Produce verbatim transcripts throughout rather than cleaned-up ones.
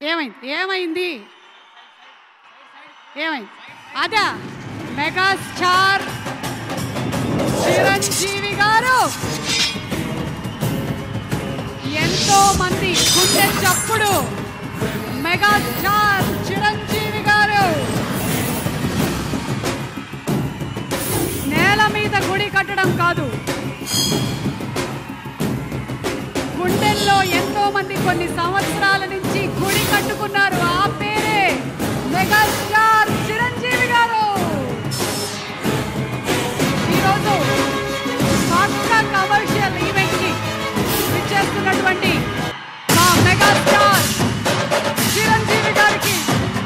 ఏమైంది ఏమైంది ఏమైంది అదా మెగాస్టార్ చిరంజీవి గారు ఎంతో మంది గుండె చప్పుడు మెగాస్టార్ చిరంజీవి గారు నేల మీద గుడి కట్టడం కాదు, గుండెల్లో ఎంతో మంది కొన్ని సంవత్సరాల నుంచి గుడి కట్టుకున్నారు. ఆ పేరే మెగాస్టార్ చిరంజీవి గారు. ఈరోజు పక్కా కమర్షియల్ ఈవెంట్ కి విచ్చేస్తున్నటువంటి మా మెగాస్టార్ చిరంజీవి గారికి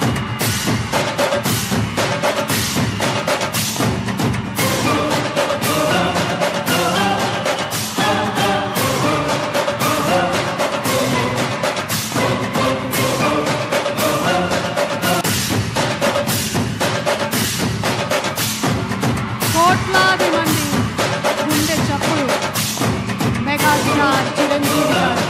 కోట్లాది మంది గుండె చప్పుడు మెగాస్టార్ చిరంజీవి గారు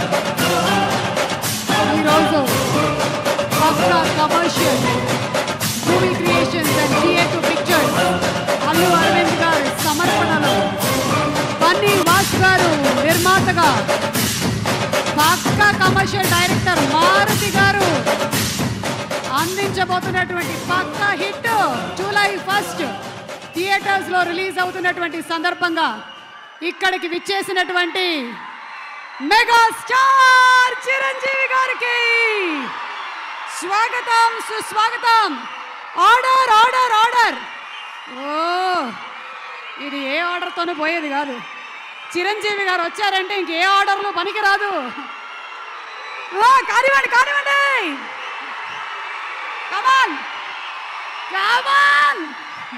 ఈరోజు Pakka commercial movie creations and theatre pictures Allu Aravind garu సమర్పణలో బన్నీ వాస్ గారు నిర్మాతగా, పక్కా కమర్షియల్ డైరెక్టర్ మారుతి గారు అందించబోతున్నటువంటి pakka hit July first theatres లో రిలీజ్ అవుతున్నటువంటి సందర్భంగా ఇక్కడికి విచ్చేసినటువంటి మెగాస్టార్ చిరంజీవి గారికి స్వాగతం సుస్వాగతం. Order order order. ఓ ఇది ఏ ఆర్డర్తోనూ పోయేది కాదు. చిరంజీవి గారు వచ్చారంటే ఇంకే ఆర్డర్లు పనికిరాదు. కానివ్వండి కానివ్వండి కమాన్ కమాన్.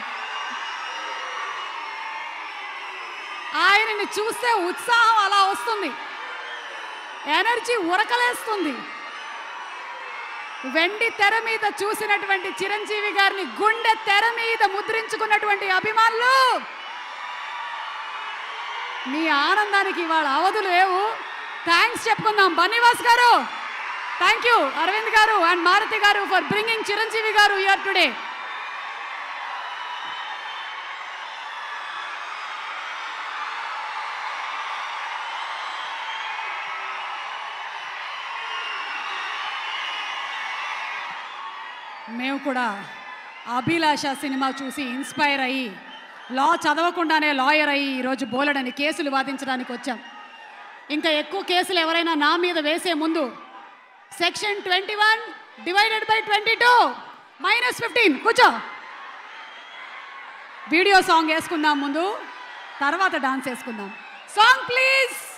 ఆయనని చూస్తే ఉత్సాహం అలా వస్తుంది, ఎనర్జీ ఉరకలేస్తుంది. వెండి తెర మీద చూసినటువంటి చిరంజీవి గారిని గుండె తెర మీద ముద్రించుకున్నటువంటి అభిమానులు, మీ ఆనందానికి ఇవాళ అవధులు లేవు. థ్యాంక్స్ చెప్పుకుందాం. బన్నీవాస్ గారు, థ్యాంక్ యూ. అరవింద్ గారు అండ్ మారుతి గారు ఫర్ బ్రింగింగ్ చిరంజీవి గారు హియర్ టుడే. మేము కూడా అభిలాష సినిమా చూసి ఇన్స్పైర్ అయ్యి లా చదవకుండానే లాయర్ అయ్యి ఈరోజు బోలెడని కేసులు వాదించడానికి వచ్చాం. ఇంకా ఎక్కువ కేసులు ఎవరైనా నా మీద వేసే ముందు section twenty one divided by twenty two minus fifteen కూర్చో. వీడియో సాంగ్ వేసుకుందాం ముందు, తర్వాత డాన్స్ వేసుకుందాం. Song please.